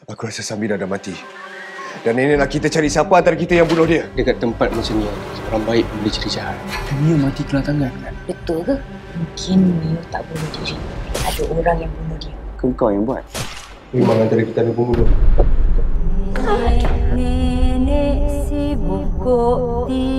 Aku rasa Samira dah mati. Dan ini nak kita cari siapa antara kita yang bunuh dia. Dekat tempat macam ni, seorang baik boleh jadi jahat. Mio mati kena tangan kan? Betul ke? Mungkin Mio tak bunuh diri. Ada orang yang bunuh dia. Kau yang buat? Memang antara kita ada pembunuh. Nenek sibuk